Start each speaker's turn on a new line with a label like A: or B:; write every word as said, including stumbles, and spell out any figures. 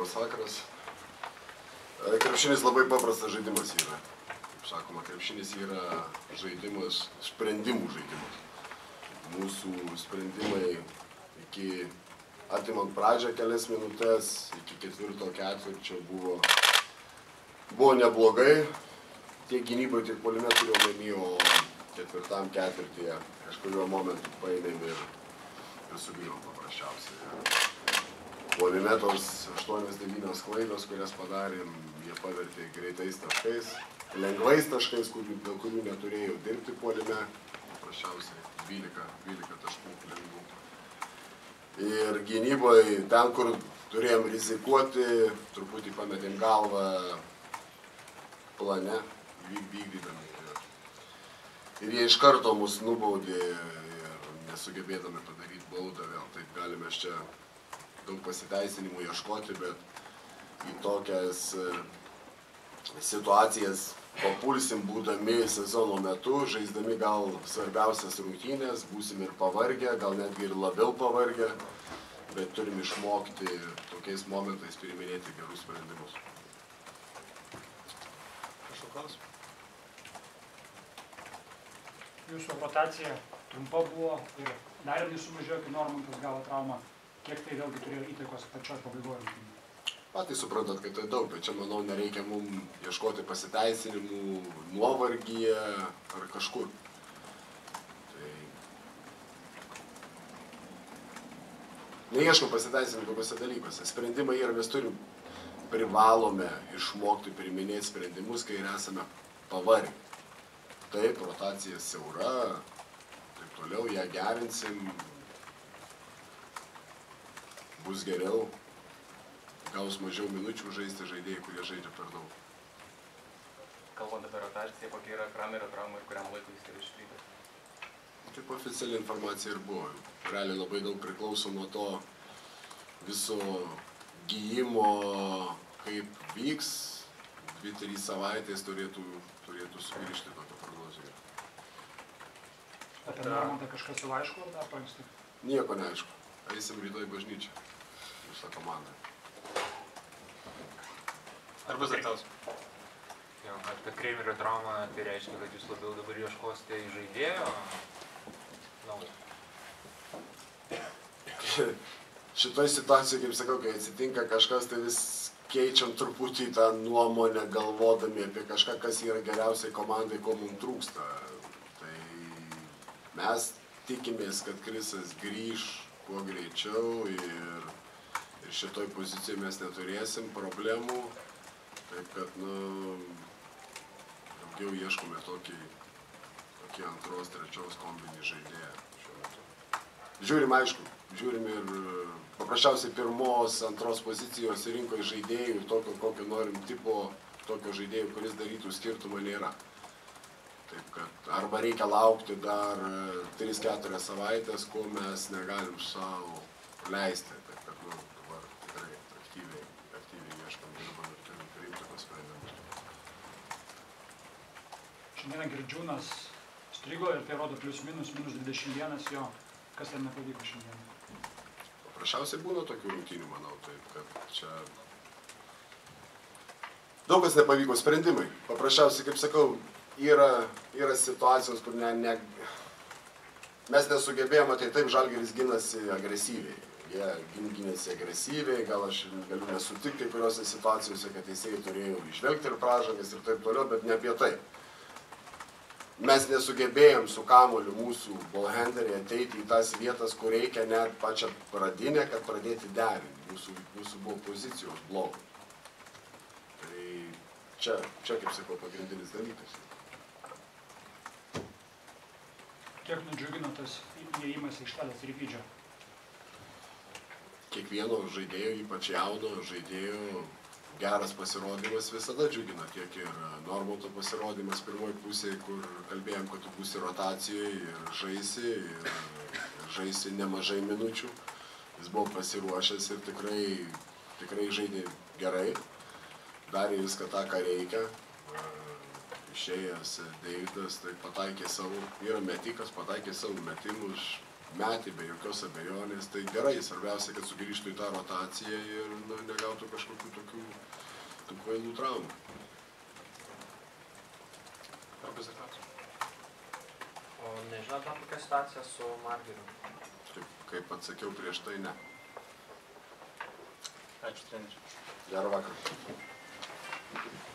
A: labas vakaras. Krepšinis labai paprastas žaidimas yra. Kaip sakoma, krepšinis yra žaidimas, sprendimų žaidimas. Mūsų sprendimai iki atimant pradžią kelias minutės, iki ketvirto ketvirčio buvo, buvo neblogai. Tiek gynybai, tiek puolime turėjau omeny, o ketvirtam ketvirtyje kažkurio momentu paėmėm ir, ir subijom paprasčiausiai. Puolime tos aštuonios devynios klaidos, kurias padarėm, jie pavertė greitais taškais, lengvais taškais, kurių, dėl kurių neturėjau dirbti puolime, paprasčiausiai dvylika taškų lengvų. Ir gynyboje, ten, kur turėjom rizikuoti, truputį pametėm galvą plane, vykdydami. Ir jie iš karto mus nubaudė ir nesugebėdami padaryti baudą vėl. Taip galime čia daug pasiteisinimų ieškoti, bet į tokias situacijas papulsim būdami sezono metu, žaisdami gal svarbiausias rungtynės, būsim ir pavargę, gal netgi ir labiau pavargę, bet turim išmokti tokiais momentais priiminėti gerus sprendimus.
B: Prašau klausimą.
C: Jūsų rotacija trumpa buvo ir dar ir nesumažėjo, kai Normantas gavo traumą. Kiek tai vėlgi turėjo įtakos pačioj pabaigoje?
A: Patys suprantat, kad tai daug, bet čia, manau, nereikia mums ieškoti pasiteisinimų nuovargyje ar kažkur. Tai... Neieškom pasiteisinimų tokiuose dalykuose. Sprendimai yra, mes turim, privalome išmokti priiminėti sprendimus, kai ir esame pavargę. Taip, rotacija siaura, taip toliau, ją gerinsim, bus geriau, gaus mažiau minučių žaisti žaidėjai, kurie žaidžia per daug.
B: Kalbant apie rotaciją, kokia yra Kramerio trauma ir kuriam laikui jis yra išvykas?
A: Taip oficiali informacija ir buvo. Realiai labai daug priklauso nuo to viso gijimo, kaip vyks, dvi trys savaitės turėtų, turėtų sugrįžti tokią prognozę.
C: Apie Normantą kažkas jau aišku, ar dar panksti?
A: Nieko neaišku. Eisim rytoj į bažnyčią. Visą komandą.
B: Ar bus aktualus?
D: Apie Kramerio traumą, tai reiškia, kad jūs labiau dabar ieškosite į žaidėjo?
A: Šitoj situacijai, kaip sakau, kai atsitinka kažkas, tai vis keičiam truputį tą nuomonę, galvodami apie kažką, kas yra geriausiai komandai, ko mums trūksta. Tai mes tikimės, kad Krisas grįž kuo greičiau ir, ir šitoj pozicijoje mes neturėsim problemų. Taip kad, nu, daugiau ieškome tokį, tokį antros, trečios kombinį žaidėją šiuo metu. Žiūrim, aišku, žiūrim ir paprasčiausiai pirmos, antros pozicijos rinkoje žaidėjų, tokio, kokio norim tipo, tokio žaidėjų, kuris darytų skirtumą, nėra. Taip kad arba reikia laukti dar tris keturias savaitės, ko mes negalim savo leisti. Taip kad, nu, dabar tikrai aktyviai, aktyviai ieškom dirbam ir turim priimti tos sprendimus.
C: Šiandieną Girdžiūnas strigo ir tai rodo plius minus, minus dvidešimt vienas jo. Kas ten nepavyko šiandien?
A: Paprasčiausiai būna tokių rungtynių, manau, taip, kad čia daug kas nepavyko sprendimai. Paprasčiausiai, kaip sakau, yra, yra situacijos, kur ne, ne... mes nesugebėjome, tai taip Žalgiris ginasi agresyviai. Jie ginasi agresyviai, gal aš galiu nesutikti kai kuriuose situacijose, kad teisėjai turėjo išvelgti ir pražangas ir taip toliau, bet ne apie tai. Mes nesugebėjom su kamuoliu mūsų ballhandleriai ateiti į tas vietas, kur reikia net pačią pradinę, kad pradėti derinti. Mūsų, mūsų buvo pozicijos blogos. Tai čia, čia, kaip sakau, pagrindinis dalykas.
C: Kiek nudžiugino tas įėjimas į aikštelės Rygydžio?
A: Kiekvieno žaidėjo, ypač jauno žaidėjo, geras pasirodymas visada džiugina, tiek ir Normanto pasirodymas pirmoji pusėje, kur kalbėjom, kad tu būsi rotacijoje ir žaisi, ir, ir žaisi nemažai minučių. Jis buvo pasiruošęs ir tikrai, tikrai žaidė gerai, darė viską tą, ką reikia. Išėjęs Deividas, tai pataikė savo, yra metikas, pataikė savo metimus, metė be jokios abejonės, tai gerai, svarbiausia, kad sugrįžtų į tą rotaciją ir nu, negautų kažkokių tokių tų kvailų traumų.
B: Arbis ir toks.
E: O nežinot, tam kokia situacija su Margiriu?
A: Kaip, kaip atsakiau prieš tai, ne.
B: Ačiū, treneri.
A: Gero vakaro.